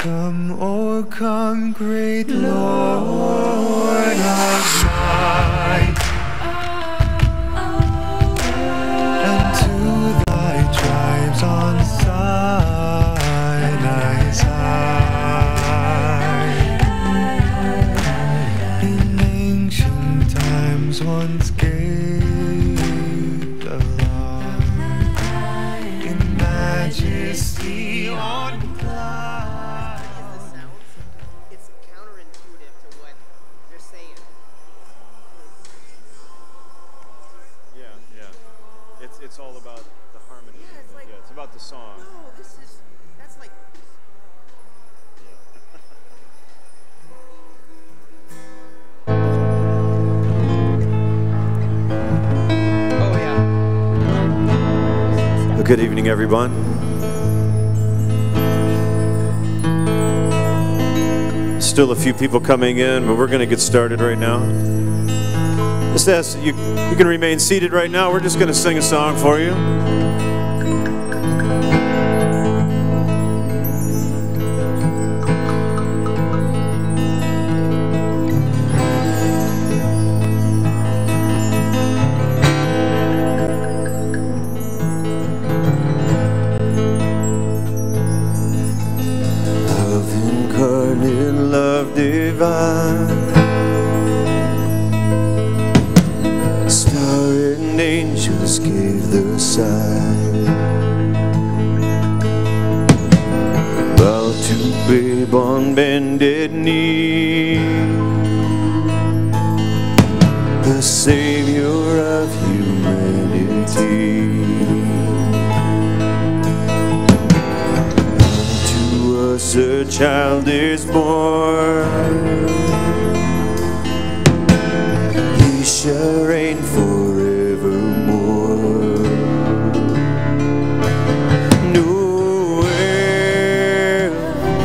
Come, oh come, great Lord of light, and to thy tribes on Sinai's high, in ancient times once gave the law, in majesty on clouds. It's counterintuitive to what they're saying. Yeah. It's all about the harmony. Yeah, it's like, it's about the song. no, that's like. Oh yeah. Good evening, everyone. Still a few people coming in, but we're going to get started right now. Just ask you can remain seated right now. We're just going to sing a song for you. Love incarnate, love divine, star and angels gave the sign, bow to babe on bended knee, the Savior of humanity. Unto us a child is born, He shall reign forevermore. Noel,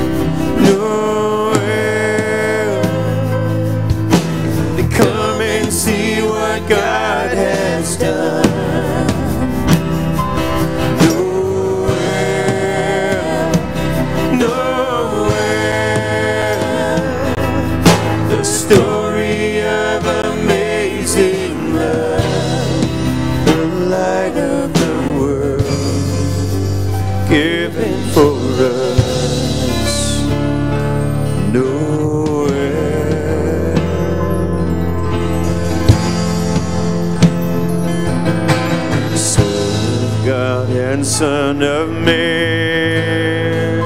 Noel, come and see what God has done. Noel, Noel, the story of amazing love, the light of the world, given for us. Noel, Son of God and Son of man,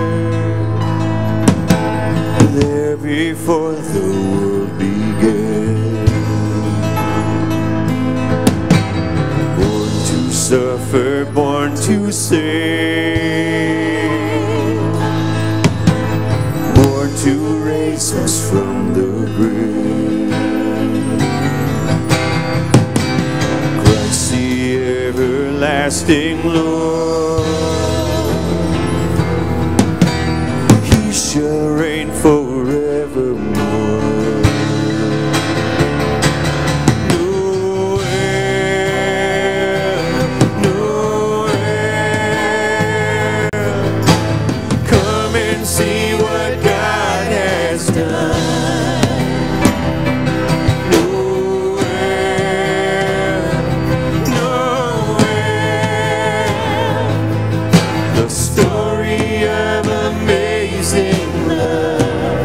there before the world began, born to suffer, born to save, born to raise us from the grave. Christ the everlasting Lord, He shall reign forevermore. Noel, Noel, come and see what God has done. Noel, Noel, the story of amazing love,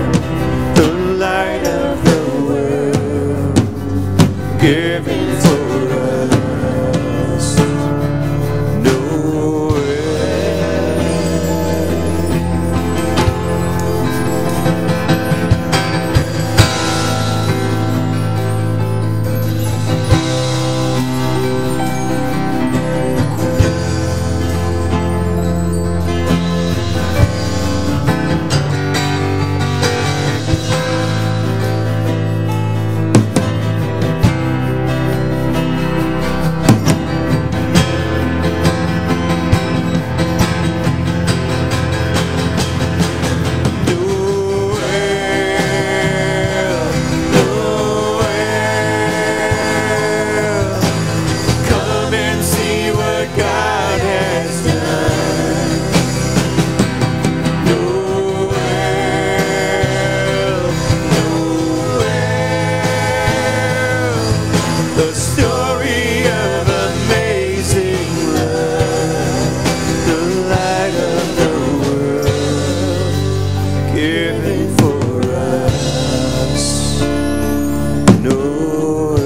given for us. Noel,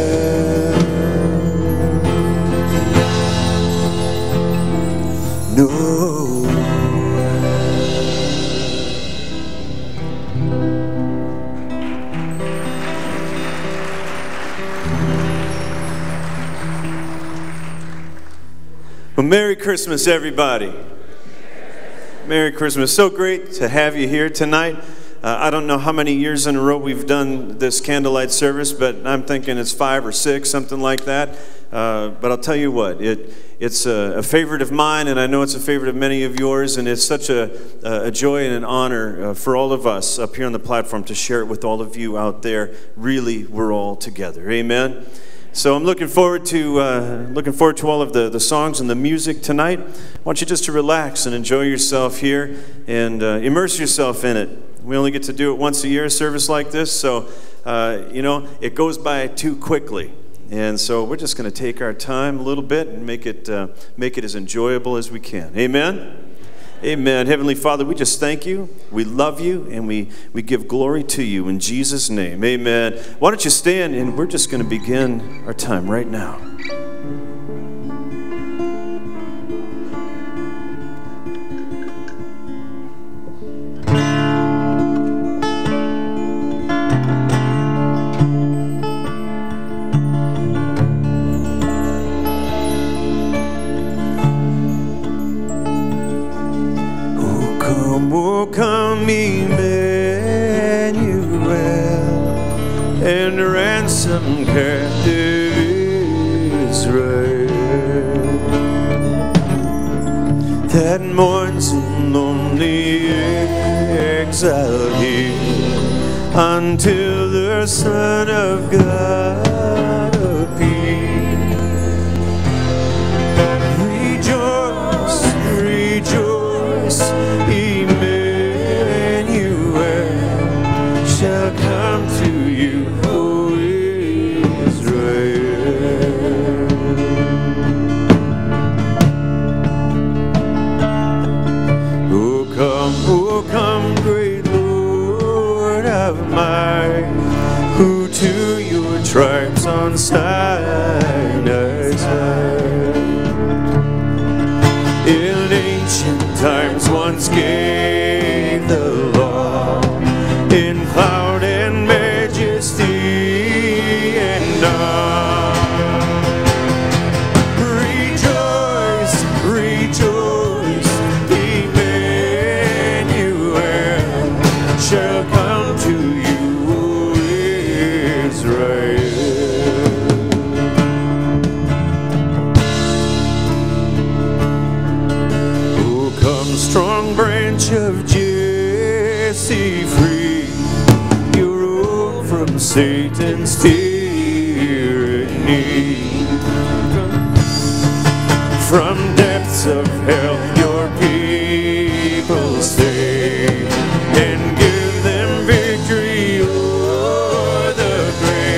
Noel. Well, Merry Christmas, everybody. Merry Christmas. So great to have you here tonight. I don't know how many years in a row we've done this candlelight service, but I'm thinking it's 5 or 6, something like that. But I'll tell you what, it's a favorite of mine, and I know it's a favorite of many of yours, and it's such a joy and an honor for all of us up here on the platform to share it with all of you out there. Really, we're all together. Amen. So I'm looking forward to all of the songs and the music tonight. I want you just to relax and enjoy yourself here and immerse yourself in it. We only get to do it once a year, a service like this, so it goes by too quickly. And so we're just going to take our time a little bit and make it as enjoyable as we can. Amen. Amen. Heavenly Father, we just thank you, we love you, and we give glory to you in Jesus' name. Amen. Why don't you stand, and we're just going to begin our time right now. Oh, come, Emmanuel, and ransom captive Israel that mourns in lonely exile here until the Son of God appear. Rejoice, rejoice, Emmanuel shall come to you, O Israel. Oh come, great Lord of might, who to your tribes on Sinai's high in ancient times once gave the law in cloud and majesty and awe. Rejoice, rejoice, Emmanuel shall come to you, O Israel. Strong branch of Jesse, free you rule from Satan's tyranny. From depths of hell your people save and give them victory o'er the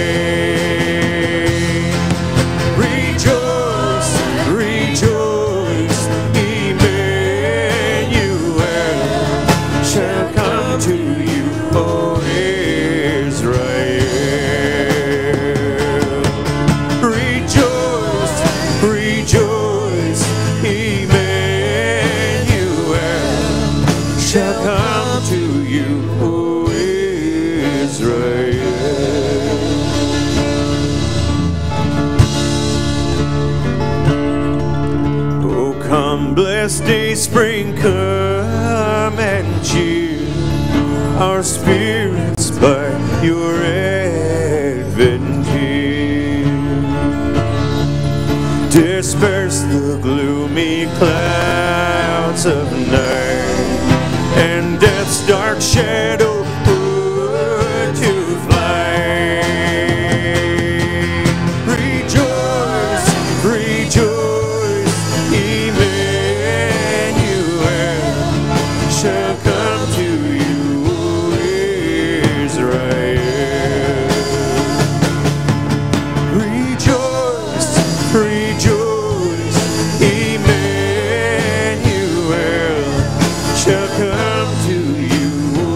grave. Rejoice, rejoice, shall come to you, O Israel. Rejoice, rejoice, Emmanuel shall come to you, O Israel. Oh, come, blessed day, spring, come and cheer our spirits by your advent here. Disperse the gloomy clouds of night and death's dark shadow put to flight. Rejoice, rejoice, Emmanuel shall come to you, O Israel. Rejoice, rejoice, Emmanuel shall come to you, O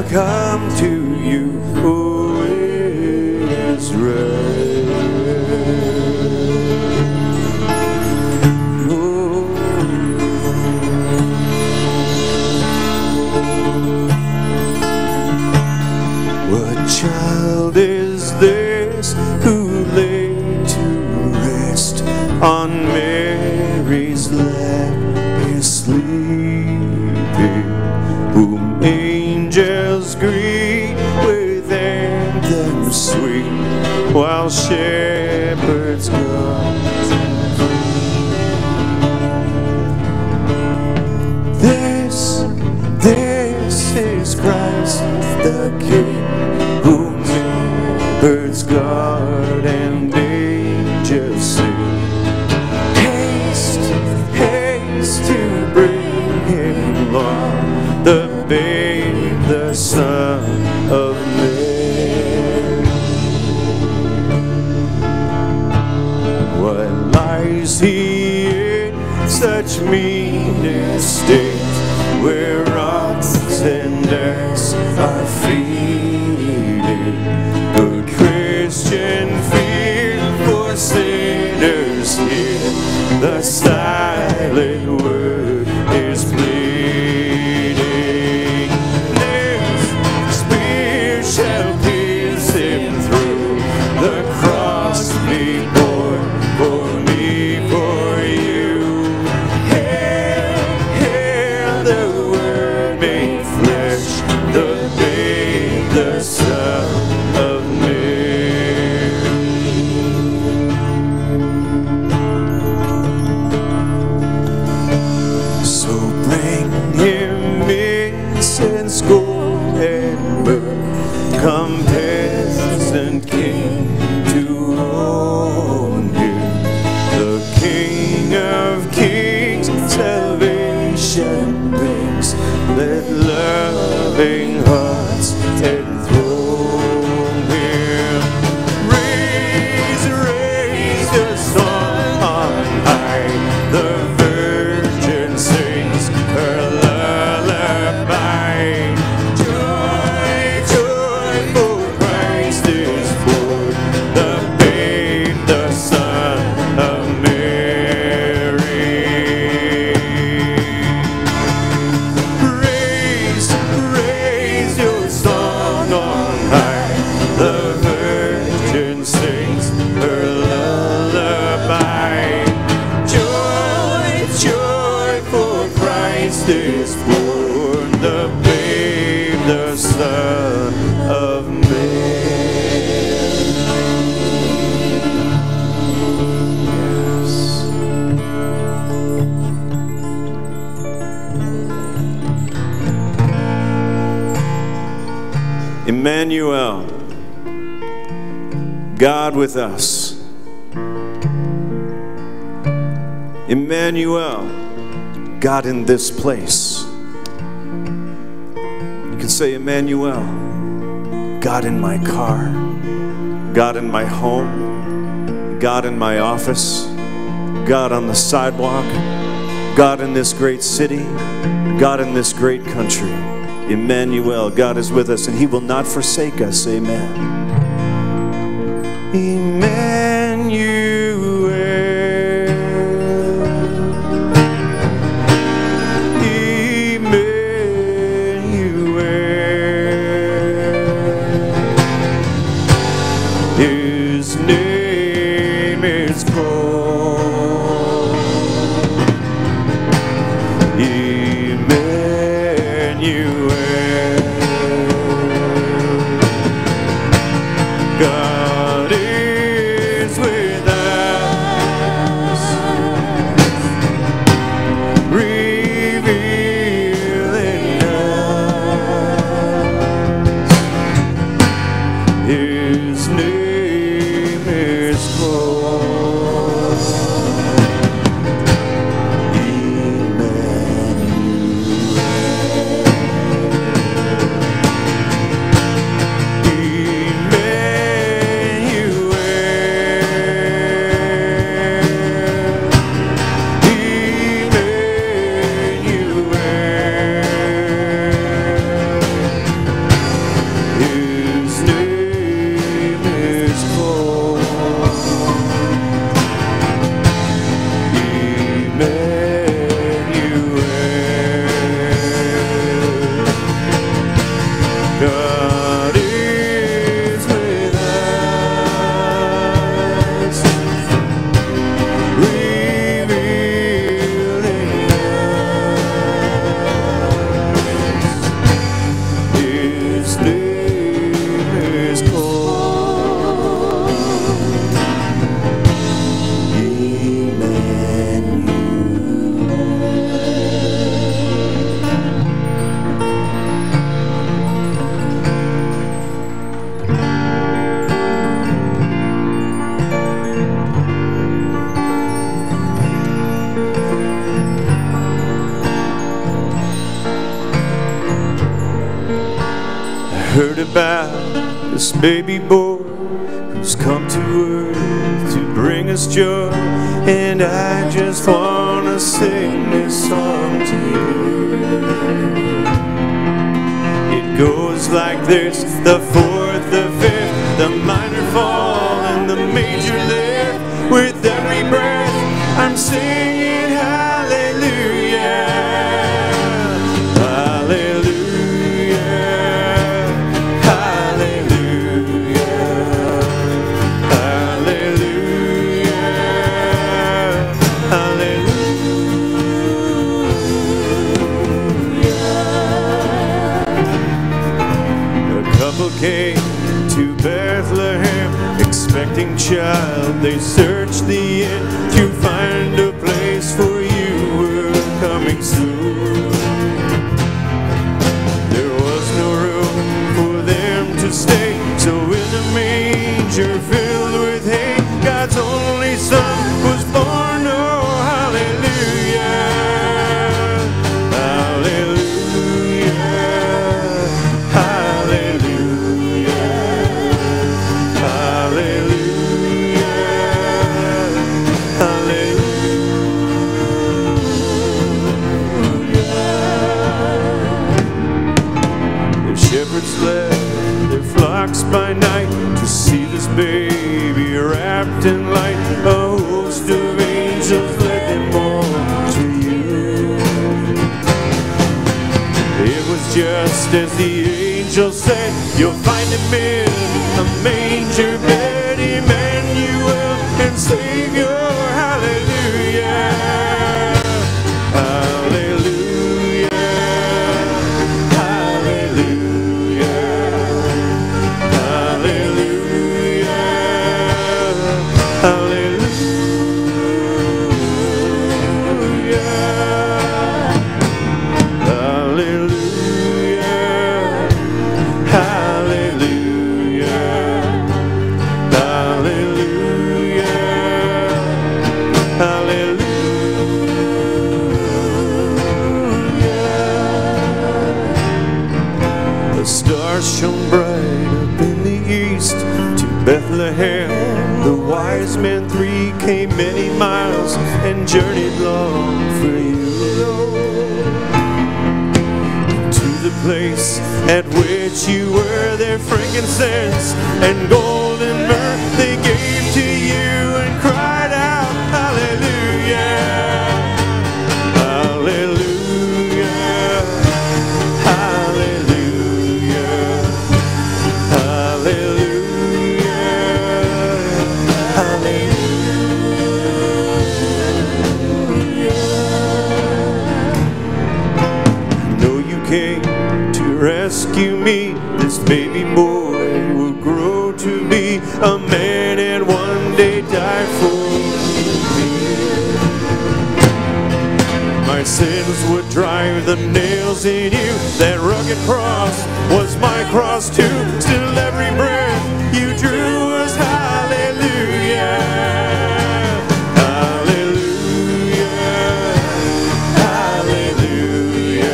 come to you, O Israel. What child is this who lay to rest on Mary's lap is sleeping, whom angels greet with anthems sweet, while shepherds guard? This is Christ the King, whom birds guard and angels sing. Haste, haste to bring him, Lord, the babe, the Son of Mary. Why lies he in such mean estate, where rocks and earths are feeding? Good Christian, fear for sinners here, the silent word is pleading. This spear shall pierce him through, the cross be borne for me, for you. Hail, hail the Word made flesh, the babe, the Son of Mary. So bring him incense, gold, and myrrh. Come, peasant king, to own him, the King of kings, salvation brings. Let loving hearts enthrone him. Raise, raise the song on high, the Virgin sings her lullaby. Joy, joy, for Christ is born, the babe, the Son of Mary. Raise, raise your song on high, the Virgin sings her lullaby. Joy, joy, for Christ is born, the babe, the Son of Mary. Yes. Emmanuel, God with us. Emmanuel, God in this place. You can say, Emmanuel, God in my car, God in my home, God in my office, God on the sidewalk, God in this great city, God in this great country. Emmanuel, God is with us, and He will not forsake us. Amen. Emmanuel, Emmanuel, His name is called Emmanuel. God is with us, revealing us. His name is baby boy who's come to earth to bring us joy. And I just want to sing this song to you. It goes like this: the fourth, the fifth, the minor fall, and the major lift. With every breath I'm singing hallelujah, hallelujah, hallelujah, hallelujah, hallelujah. A couple came to Bethlehem, expecting child. They searched the inn to find a place, for you were coming soon. There was no room for them to stay, so in a manger filled with hay, God's only Son was born. Oh, hallelujah, hallelujah, hallelujah, hallelujah, hallelujah. The shepherds led their flocks by night to see this baby wrapped in light. A host of angels led them all to you. It was just as the angel said, you'll find him in a manger bed, Emmanuel and Savior. Hallelujah, hallelujah, hallelujah, hallelujah, hallelujah, hallelujah, hallelujah, hallelujah, hallelujah. The stars shone bright up in the east to Bethlehem. The wise men three came many miles and journeyed long for you. To the place at which you were, their frankincense and gold and myrrh they gave to you and cried out, hallelujah, hallelujah, hallelujah, hallelujah, hallelujah. I know you came to rescue me. This baby boy will grow to be a man and one day die for me. My sins would drive the nails in you. That rugged cross was my cross too. Still every breath you drew was hallelujah, hallelujah, hallelujah,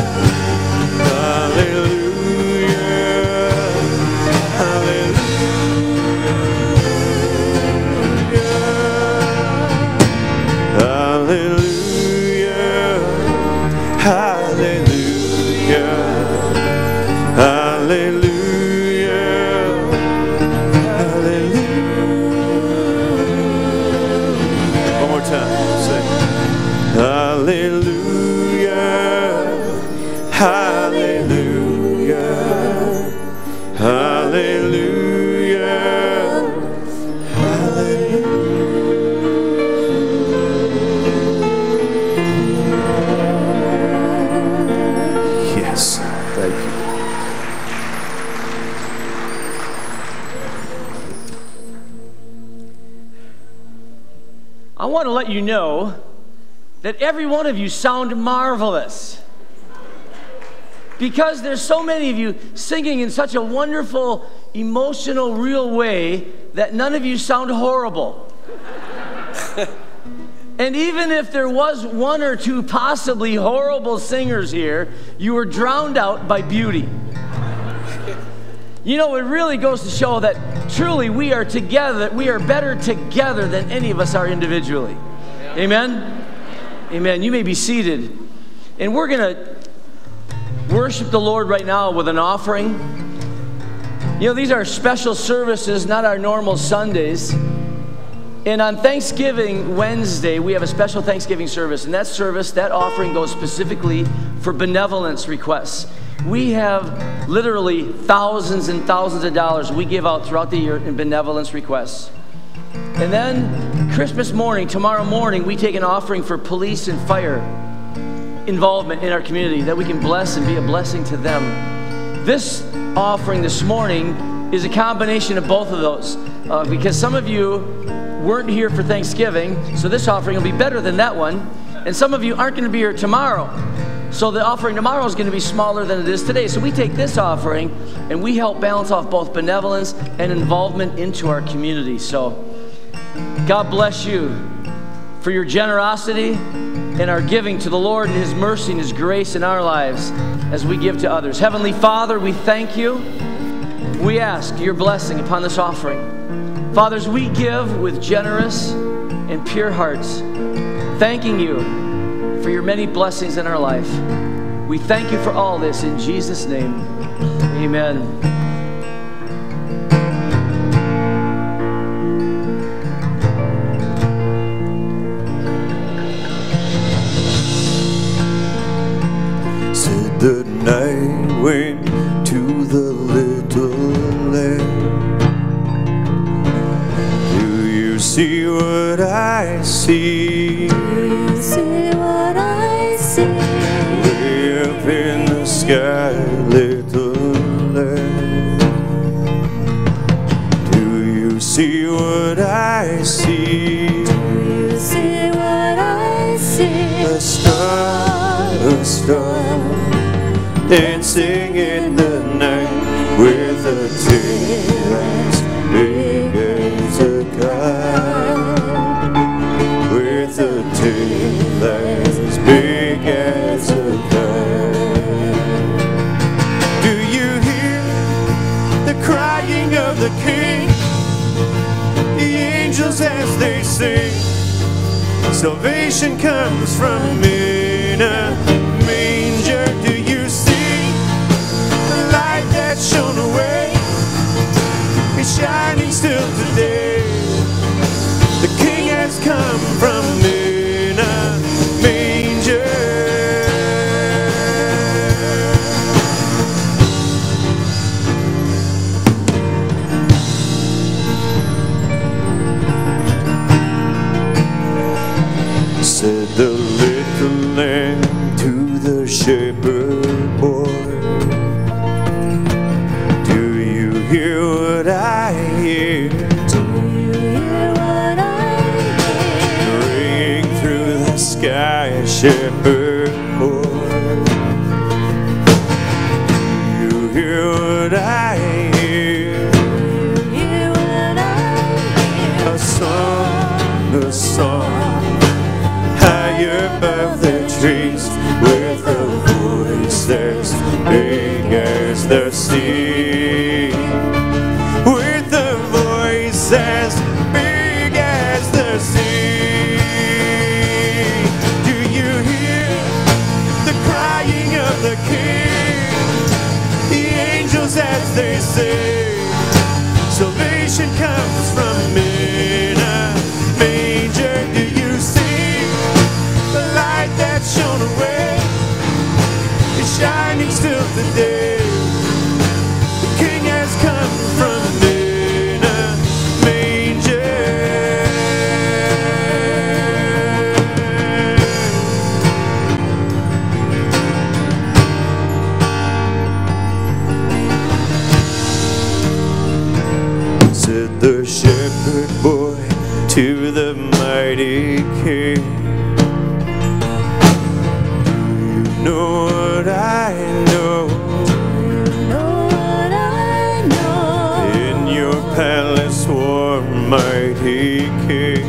hallelujah, hallelujah, hallelujah, hallelujah, hallelujah. One more time, say hallelujah, hallelujah, hallelujah, hallelujah. Yes, thank you. I want to let you know that every one of you sound marvelous. Because there's so many of you singing in such a wonderful, emotional, real way that none of you sound horrible. And even if there was one or two possibly horrible singers here, you were drowned out by beauty. You know, it really goes to show that truly we are together, that we are better together than any of us are individually. Amen? Amen. You may be seated. And we're going to worship the Lord right now with an offering. You know, these are special services, not our normal Sundays. And on Thanksgiving Wednesday, we have a special Thanksgiving service. And that service, that offering goes specifically for benevolence requests. We have literally thousands and thousands of dollars we give out throughout the year in benevolence requests. And then Christmas morning, tomorrow morning, we take an offering for police and fire involvement in our community, that we can bless and be a blessing to them. This offering this morning is a combination of both of those, because some of you weren't here for Thanksgiving, so this offering will be better than that one, and some of you aren't going to be here tomorrow, so the offering tomorrow is going to be smaller than it is today. So we take this offering and we help balance off both benevolence and involvement into our community. So God bless you for your generosity and our giving to the Lord and His mercy and His grace in our lives as we give to others. Heavenly Father, we thank you. We ask your blessing upon this offering. Fathers, we give with generous and pure hearts, thanking you for your many blessings in our life. We thank you for all this in Jesus' name. Amen. Said the night went to the little land. Do you see what I see? See what I see. Way up in the sky, little land. Do you see what I see? Do you see what I see? A star, dancing in the night with a tail as big as a kite. With a tail as big as a kite. Do you hear the crying of the King? The angels as they sing. Salvation comes from in a manger. Do you see the light that shone away? It's shining still today. The King has come from in a manger. Said the little lamb to the shepherd boy, do you hear what I hear? Do you hear what I hear? Ringing through the sky, shepherd boy. Do you hear what I hear? Do you hear what I hear? A song, high above the trees, with a voice that's big as the sea. With a voice as big as the sea. Do you hear the crying of the King? The angels as they sing. Salvation comes from in a manger. Do you see the light that shone away? It's shining still today. The King has come from in a manger. Said the shepherd boy to the mighty King, know what I know? Know what I know? In your palace, warm, mighty King.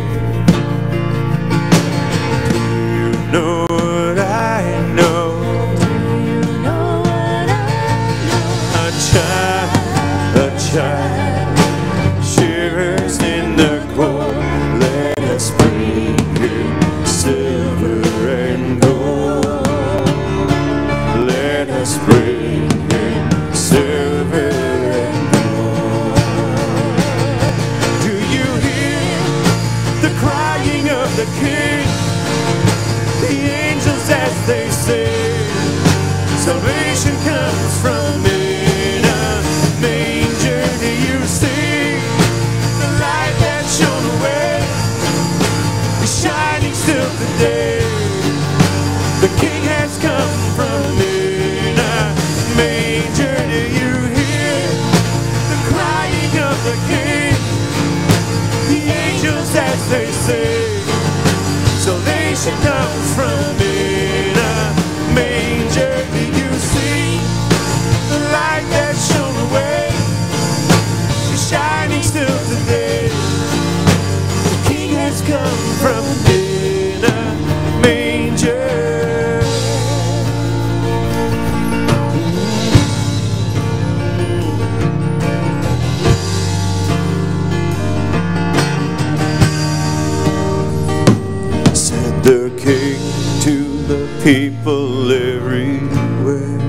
Do you know what I know? Do you know what I know? A child people everywhere.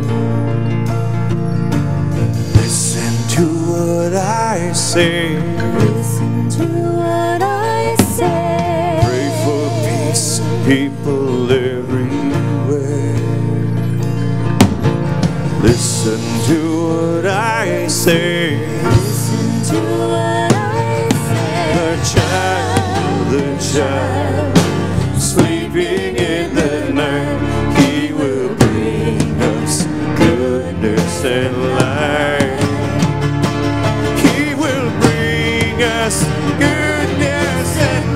Listen to what I say. Listen to what I say. Pray for peace, people everywhere. Listen to what I say. Listen to what I say. The child, sleeping in the night, he will bring us goodness and light. He will bring us goodness and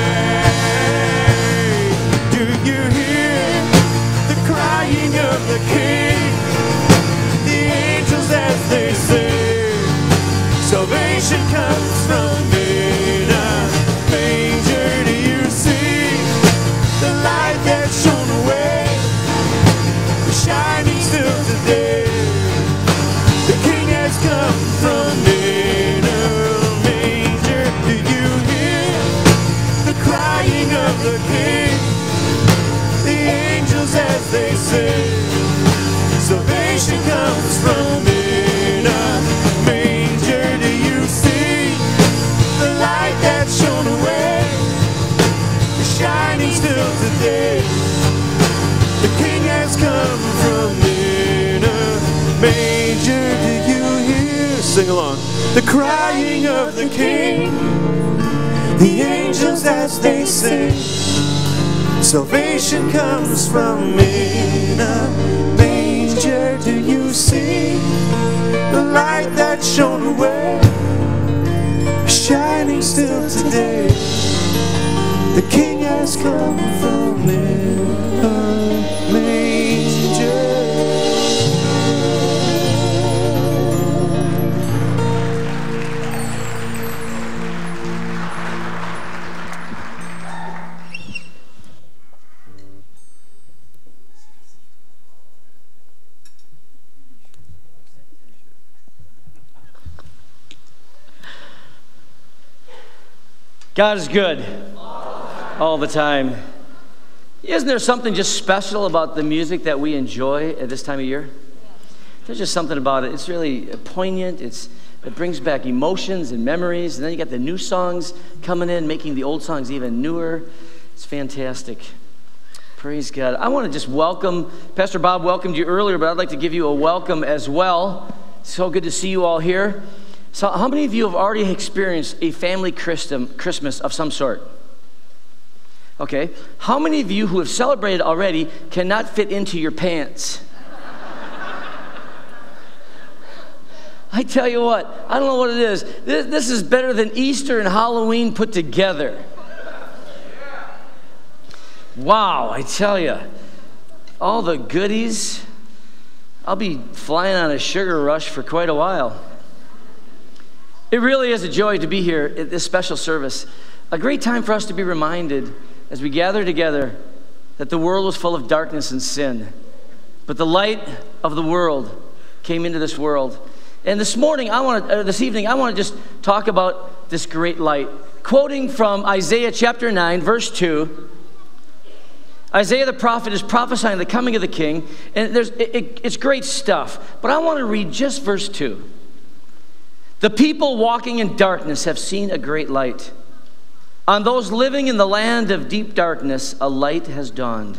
light. Do you hear the crying of the King? The angels as they sing. Salvation comes from in a manger. Do you see the light that shone away, shining still today? The King has come from in a manger. Do you hear the crying of the King? The angels as they sing. Salvation comes from in a manger. Do you see the light that shone away, shining still today? The King has come from in a manger. Do you hear? Sing along. The crying of the King, the angels as they sing. Salvation comes from in a manger. Do you see the light that shone away, shining still today? The King has come from in a manger. God is good all the time. Isn't there something just special about the music that we enjoy at this time of year? There's just something about it. It's really poignant. It brings back emotions and memories. And then you got the new songs coming in, making the old songs even newer. It's fantastic. Praise God. I want to just welcome, Pastor Bob welcomed you earlier, but I'd like to give you a welcome as well. So good to see you all here. So how many of you have already experienced a family Christmas of some sort? Okay. How many of you who have celebrated already cannot fit into your pants? I tell you what, I don't know what it is. This is better than Easter and Halloween put together. Wow, I tell you, all the goodies. I'll be flying on a sugar rush for quite a while. It really is a joy to be here at this special service. A great time for us to be reminded as we gather together that the world was full of darkness and sin. But the light of the world came into this world. And this evening, I want to just talk about this great light. Quoting from Isaiah chapter 9, verse 2, Isaiah the prophet is prophesying the coming of the king, and it's great stuff. But I want to read just verse 2. The people walking in darkness have seen a great light. On those living in the land of deep darkness, a light has dawned.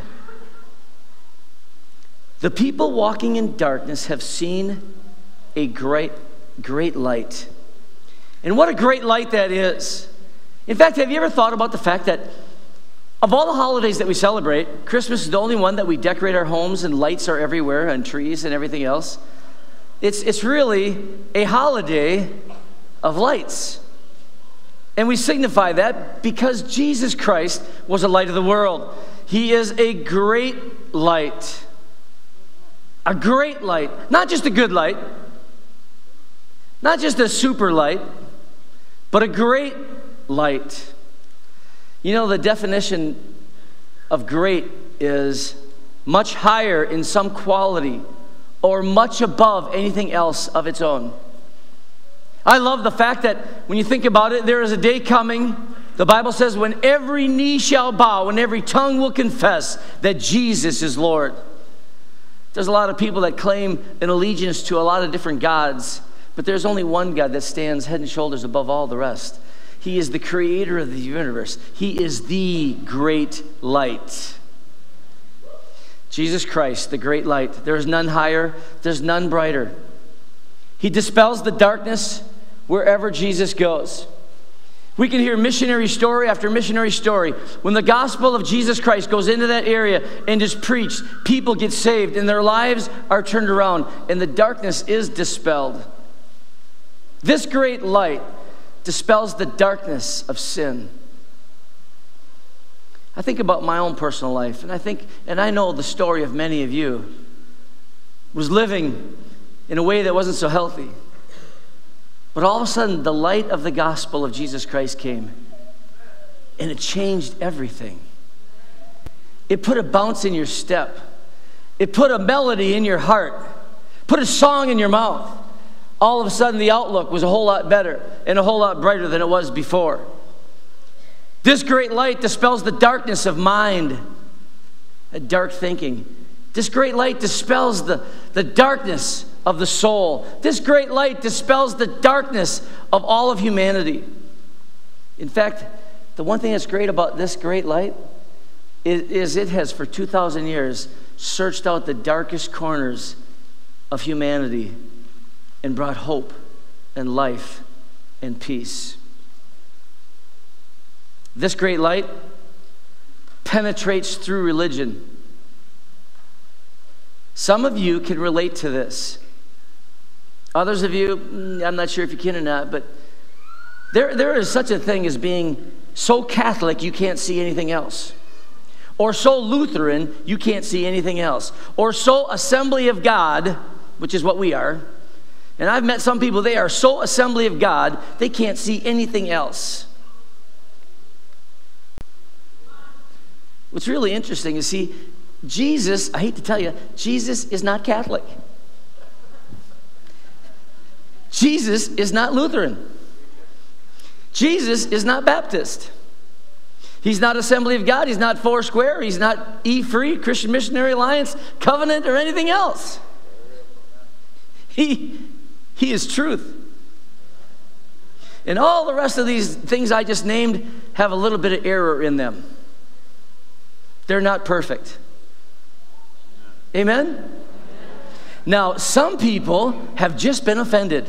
The people walking in darkness have seen a great light. And what a great light that is. In fact, have you ever thought about the fact that of all the holidays that we celebrate, Christmas is the only one that we decorate our homes and lights are everywhere and trees and everything else? It's really a holiday of lights. And we signify that because Jesus Christ was the light of the world. He is a great light. A great light. Not just a good light. Not just a super light. But a great light. You know, the definition of great is much higher in some quality or much above anything else of its own. I love the fact that when you think about it, there is a day coming The Bible says when every knee shall bow and every tongue will confess that Jesus is Lord. There's a lot of people that claim an allegiance to a lot of different gods, but there's only one God that stands head and shoulders above all the rest. He is the creator of the universe. He is the great light. Jesus Christ, the great light. There is none higher, there's none brighter. He dispels the darkness wherever Jesus goes. We can hear missionary story after missionary story. When the gospel of Jesus Christ goes into that area and is preached, people get saved and their lives are turned around and the darkness is dispelled. This great light dispels the darkness of sin. I think about my own personal life, and I know the story of many of you, was living in a way that wasn't so healthy. But all of a sudden, the light of the gospel of Jesus Christ came, and it changed everything. It put a bounce in your step. It put a melody in your heart. Put a song in your mouth. All of a sudden, the outlook was a whole lot better and a whole lot brighter than it was before. This great light dispels the darkness of mind, dark thinking. This great light dispels the darkness of the soul. This great light dispels the darkness of all of humanity. In fact, the one thing that's great about this great light is it has for 2,000 years searched out the darkest corners of humanity and brought hope and life and peace. This great light penetrates through religion. Some of you can relate to this. Others of you, I'm not sure if you can or not, but there is such a thing as being so Catholic you can't see anything else. Or so Lutheran you can't see anything else. Or so Assembly of God, which is what we are. And I've met some people, they are so Assembly of God, they can't see anything else. What's really interesting is, see, Jesus, I hate to tell you, Jesus is not Catholic. Jesus is not Lutheran. Jesus is not Baptist. He's not Assembly of God. He's not Foursquare. He's not E-Free, Christian Missionary Alliance, Covenant, or anything else. He is truth. And all the rest of these things I just named have a little bit of error in them. They're not perfect. Amen? Now, some people have just been offended.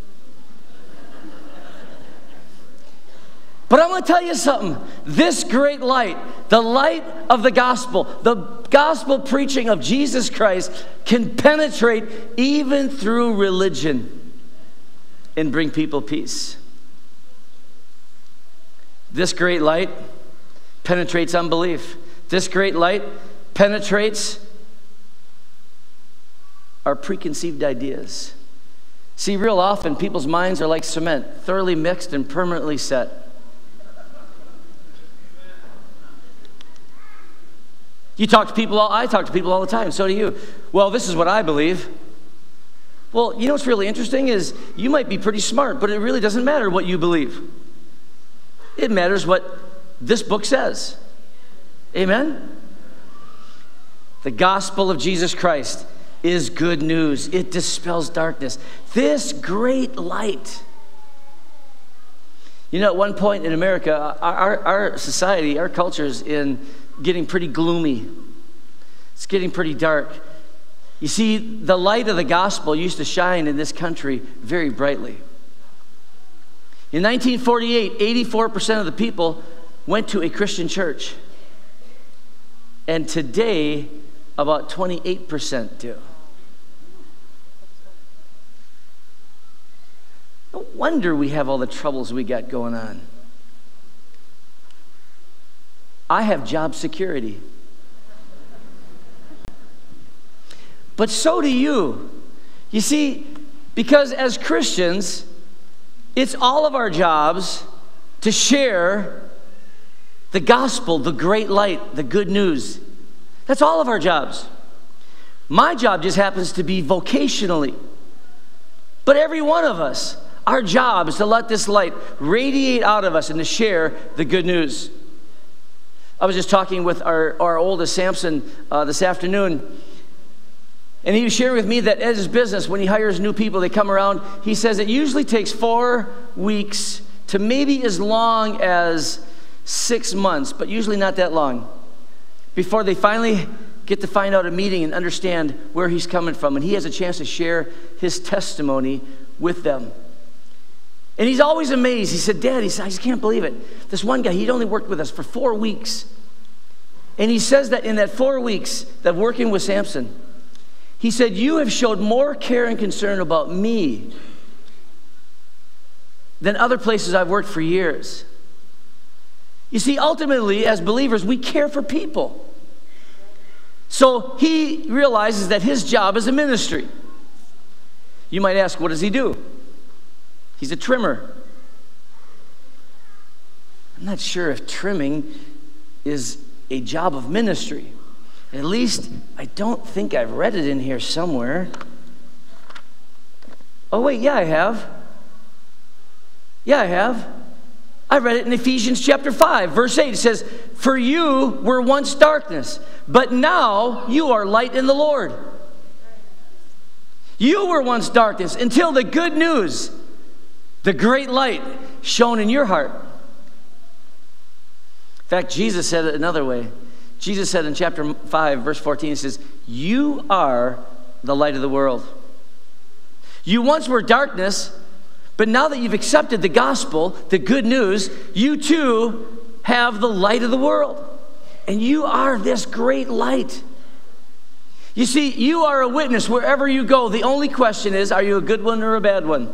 But I'm going to tell you something. This great light, the light of the gospel preaching of Jesus Christ can penetrate even through religion and bring people peace. This great light penetrates unbelief. This great light penetrates our preconceived ideas. See, real often people's minds are like cement, thoroughly mixed and permanently set. I talk to people all the time, so do you. Well, this is what I believe. Well, you know what's really interesting is you might be pretty smart, but it really doesn't matter what you believe. It matters what this book says. Amen? The gospel of Jesus Christ is good news. It dispels darkness. This great light. You know, at one point in America, our society, our culture is getting pretty gloomy. It's getting pretty dark. You see, the light of the gospel used to shine in this country very brightly. In 1948, 84% of the people went to a Christian church. And today, about 28% do. No wonder we have all the troubles we got going on. I have job security. But so do you. You see, because as Christians, it's all of our jobs to share the gospel, the great light, the good news. That's all of our jobs. My job just happens to be vocationally. But every one of us Our job is to let this light radiate out of us and to share the good news. I was just talking with our oldest, Samson, this afternoon, and he was sharing with me that at his business, when he hires new people, they come around, he says it usually takes 4 weeks to maybe as long as 6 months, but usually not that long, before they finally get to find out a meeting and understand where he's coming from, and he has a chance to share his testimony with them. And he's always amazed. He said, Dad, I just can't believe it. This one guy, he'd only worked with us for 4 weeks. And he says that in that 4 weeks of working with Samson, he said, you have showed more care and concern about me than other places I've worked for years. You see, ultimately, as believers, we care for people. So he realizes that his job is a ministry. You might ask, what does he do? He's a trimmer. I'm not sure if trimming is a job of ministry. At least, I don't think I've read it in here somewhere. Oh, wait, yeah, I have. Yeah, I have. I read it in Ephesians chapter 5, verse 8. It says, for you were once darkness, but now you are light in the Lord. You were once darkness until the good news, the great light, shone in your heart. In fact, Jesus said it another way. Jesus said in chapter 5, verse 14, he says, you are the light of the world. You once were darkness, but now that you've accepted the gospel, the good news, you too have the light of the world. And you are this great light. You see, you are a witness wherever you go. The only question is, are you a good one or a bad one?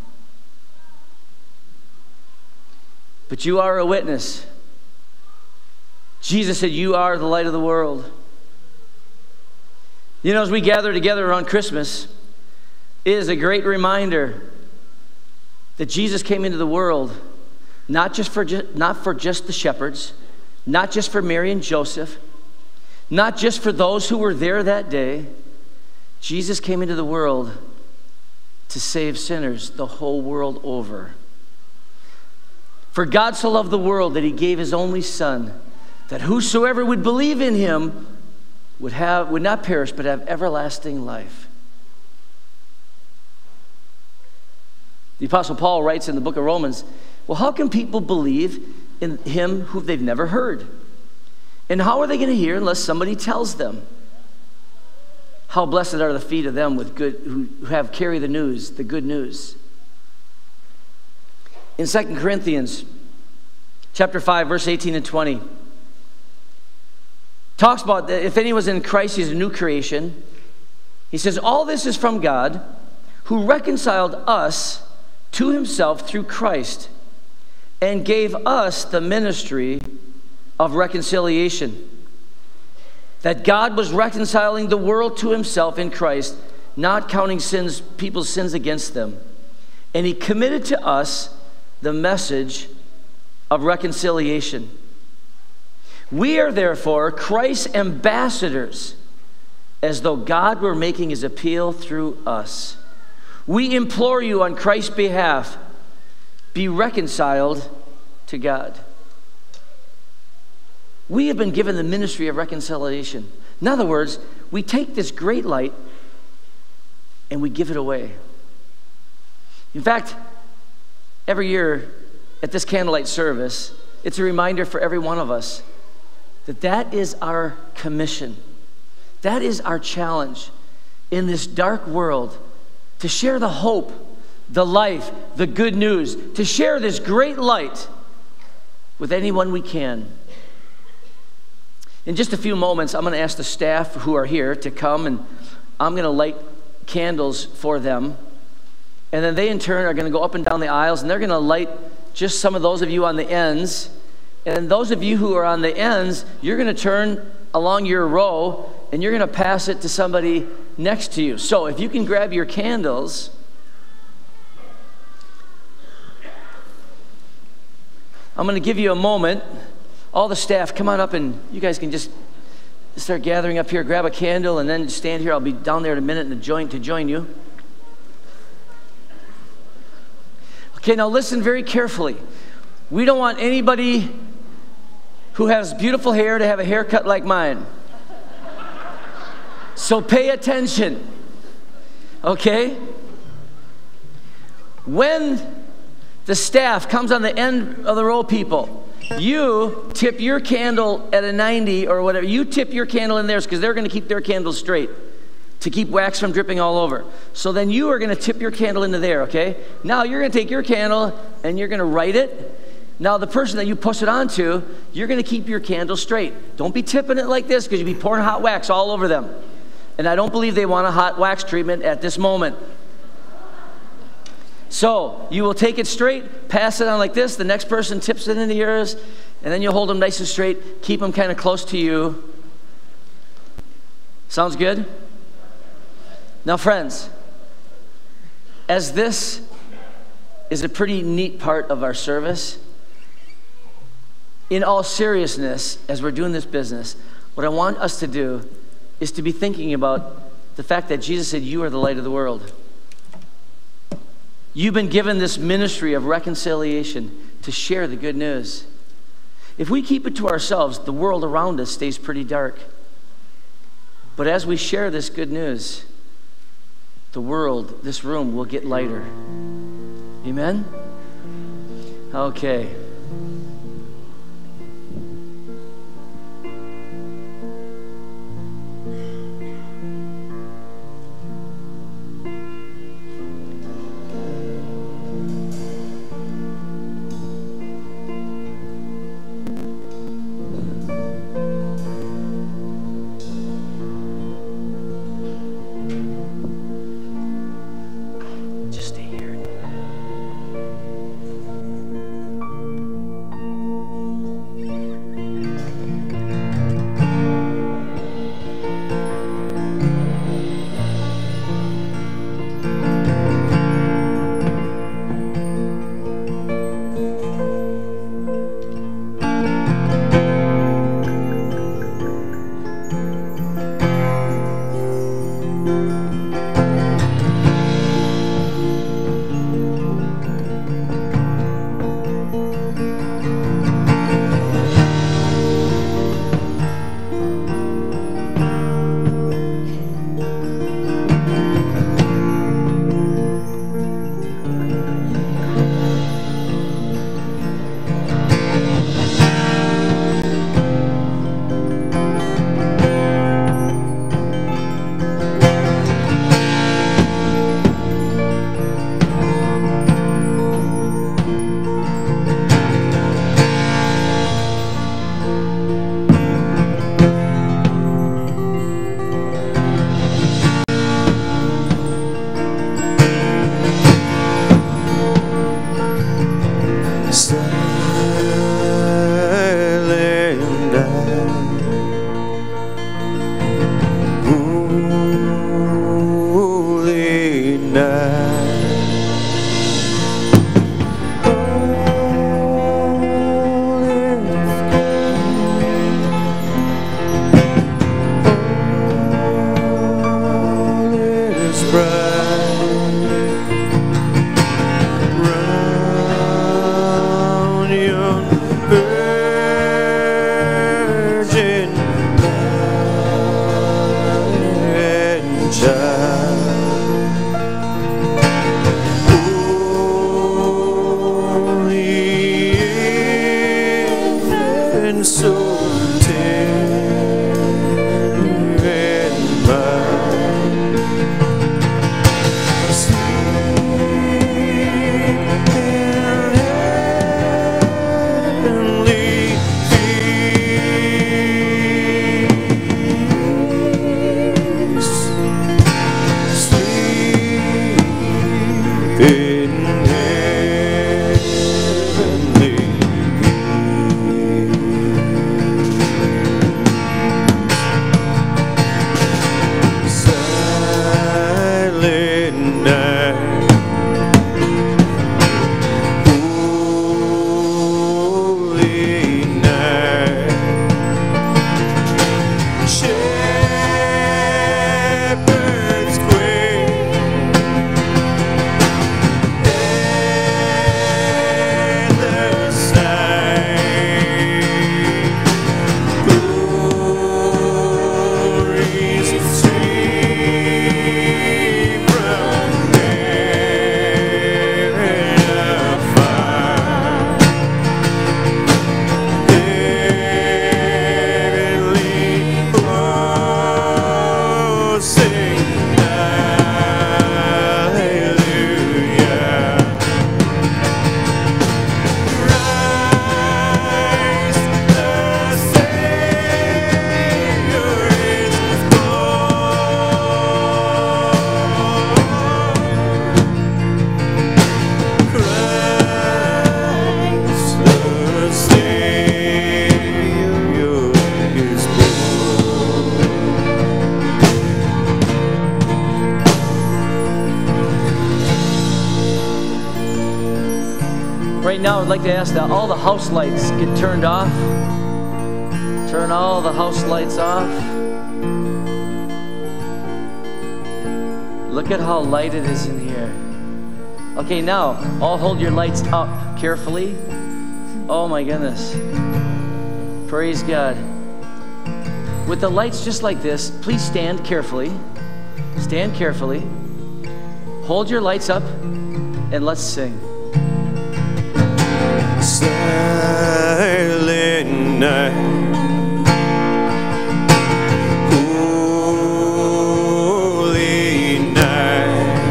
But you are a witness. Jesus said, you are the light of the world. You know, as we gather together around Christmas, it is a great reminder that Jesus came into the world not for just the shepherds, not just for Mary and Joseph, not just for those who were there that day. Jesus came into the world to save sinners the whole world over. For God so loved the world that he gave his only Son, that whosoever would believe in him would not perish but have everlasting life. The Apostle Paul writes in the book of Romans, well, how can people believe in him who they've never heard? And how are they going to hear unless somebody tells them? How blessed are the feet of them who have carry the news, the good news. In 2 Corinthians chapter 5, verse 18 and 20, talks about that if anyone's in Christ, he's a new creation. He says, all this is from God, who reconciled us to himself through Christ and gave us the ministry of reconciliation. That God was reconciling the world to himself in Christ, not counting people's sins against them. And he committed to us the message of reconciliation. We are therefore Christ's ambassadors, as though God were making his appeal through us. We implore you on Christ's behalf, be reconciled to God. We have been given the ministry of reconciliation. In other words, we take this great light and we give it away. In fact, every year at this candlelight service, it's a reminder for every one of us that is our commission. That is our challenge in this dark world, to share the hope, the life, the good news, to share this great light with anyone we can. In just a few moments, I'm going to ask the staff who are here to come, and I'm going to light candles for them. And then they, in turn, are going to go up and down the aisles, and they're going to light just some of those of you on the ends. And those of you who are on the ends, you're going to turn along your row, and you're going to pass it to somebody next to you. So if you can grab your candles. I'm going to give you a moment. All the staff, come on up, and you guys can just start gathering up here. Grab a candle and then stand here. I'll be down there in a minute to join you. Okay, now listen very carefully. We don't want anybody who has beautiful hair to have a haircut like mine. So pay attention, okay? When the staff comes on the end of the row, people, you tip your candle at a 90 or whatever. You tip your candle in theirs because they're going to keep their candles straight to keep wax from dripping all over. So then you are going to tip your candle into there, okay? Now you're going to take your candle and you're going to light it. Now the person that you push it onto, you're going to keep your candle straight. Don't be tipping it like this because you'll be pouring hot wax all over them. And I don't believe they want a hot wax treatment at this moment. So you will take it straight, pass it on like this. The next person tips it into yours, and then you'll hold them nice and straight. Keep them kind of close to you. Sounds good? Now, friends, as this is a pretty neat part of our service, in all seriousness, as we're doing this business, what I want us to do is to be thinking about the fact that Jesus said, you are the light of the world. You've been given this ministry of reconciliation to share the good news. If we keep it to ourselves, the world around us stays pretty dark. But as we share this good news, the world, this room, will get lighter. Amen? Okay. Just stay here. like to ask that all the house lights get turned off. Turn all the house lights off. Look at how light it is in here. Okay, now, all hold your lights up carefully. Oh my goodness. Praise God. With the lights just like this, please stand carefully. Stand carefully. Hold your lights up and let's sing. Silent night, holy night,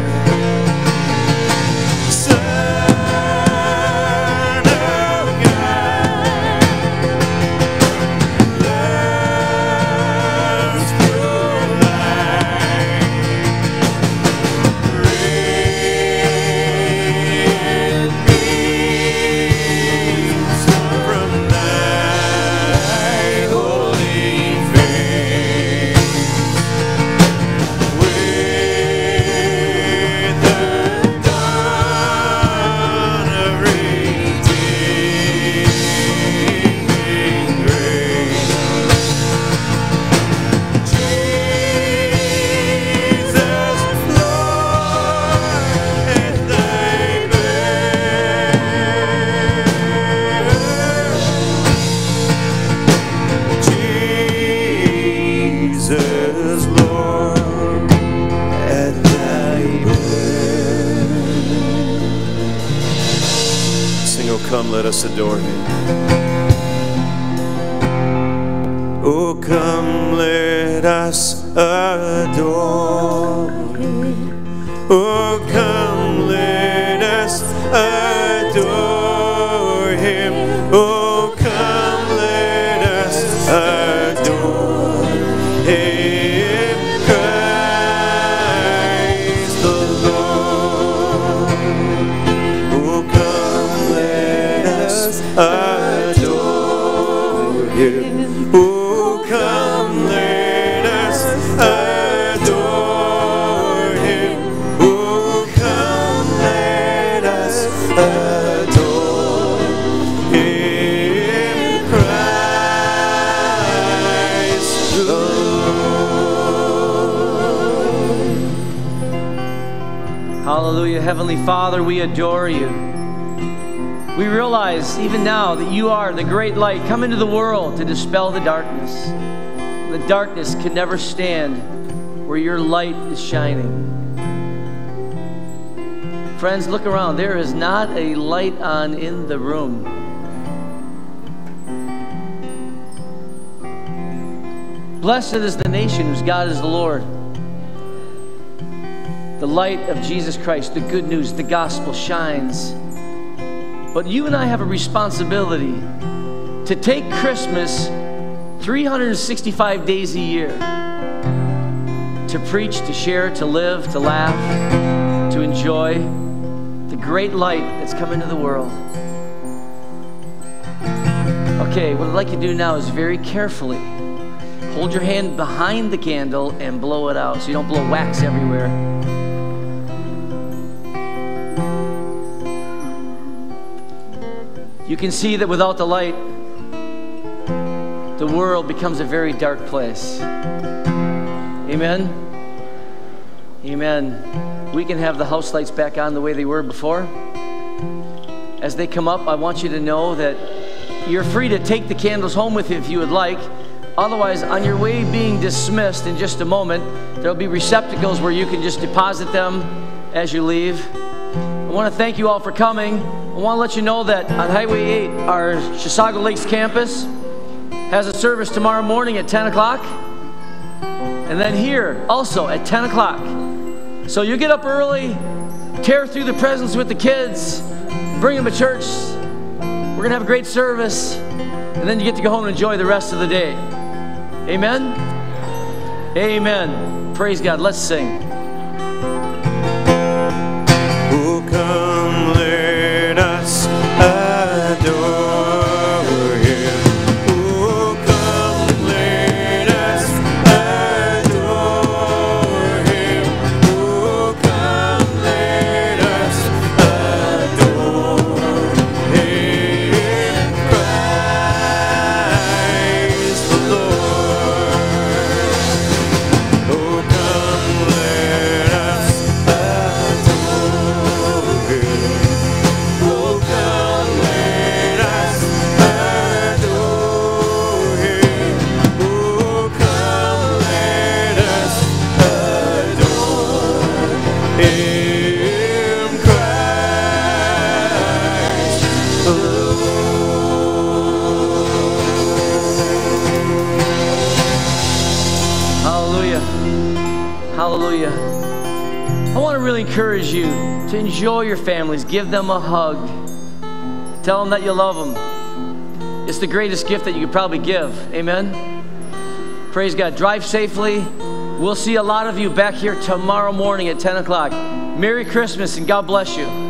Son of God, love's pure light, red beams from thy holy face, with the dawn of redeeming grace. Jesus, Lord, at thy birth. Jesus, Lord, at thy birth. Sing, "Oh come, let us adore him." Oh come, let us adore him. Oh come, let us adore him. Oh come, let us adore him. Christ the Lord. Oh come, let us adore him. Oh come, let us adore him. Oh come, let us adore him. Christ the Lord. Hallelujah. Heavenly Father, we adore you. We realize even now that you are the great light come into the world to dispel the darkness. The darkness can never stand where your light is shining. Friends, look around. There is not a light on in the room. Blessed is the nation whose God is the Lord. The light of Jesus Christ, the good news, the gospel shines. But you and I have a responsibility to take Christmas 365 days a year to preach, to share, to live, to laugh, to enjoy the great light that's come into the world. Okay, what I'd like you to do now is very carefully hold your hand behind the candle and blow it out so you don't blow wax everywhere. You can see that without the light, the world becomes a very dark place. Amen? Amen. We can have the house lights back on the way they were before. As they come up, I want you to know that you're free to take the candles home with you if you would like. Otherwise, on your way being dismissed in just a moment, there'll be receptacles where you can just deposit them as you leave. I want to thank you all for coming. I want to let you know that on Highway 8, our Chisago Lakes campus has a service tomorrow morning at 10 o'clock. And then here, also at 10 o'clock. So you get up early, tear through the presents with the kids, bring them to church. We're going to have a great service. And then you get to go home and enjoy the rest of the day. Amen? Amen. Praise God. Let's sing. Oh, come, let us adore him. Oh, come, let us adore him. Oh, come, let us adore him. really encourage you to enjoy your families. Give them a hug. Tell them that you love them. It's the greatest gift that you could probably give. Amen? Praise God. Drive safely. We'll see a lot of you back here tomorrow morning at 10 o'clock. Merry Christmas and God bless you.